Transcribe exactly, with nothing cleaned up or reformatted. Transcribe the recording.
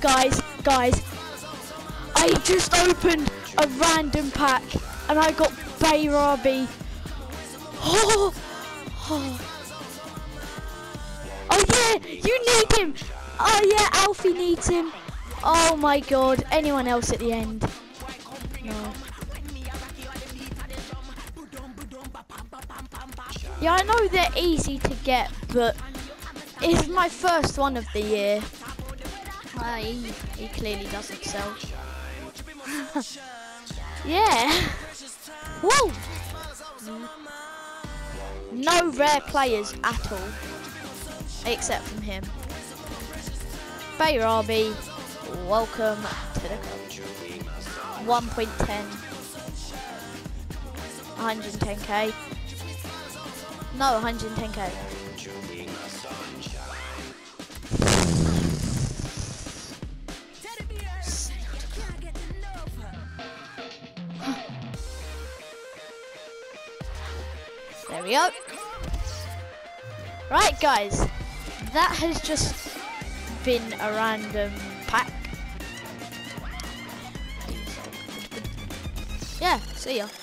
guys, guys, I just opened a random pack and I got Bayrabi. Oh, oh. Oh yeah, you need him. Oh yeah, Alfie needs him. Oh my god, anyone else at the end? No. Yeah, I know they're easy to get, but it's my first one of the year. Uh, he, he clearly doesn't sell. Yeah. Whoa. No rare players at all, except from him. Bayrabi, welcome to the club. one point ten. one hundred ten K. No, one hundred ten K. There we go. Right, guys, that has just been a random pack. Yeah, see ya.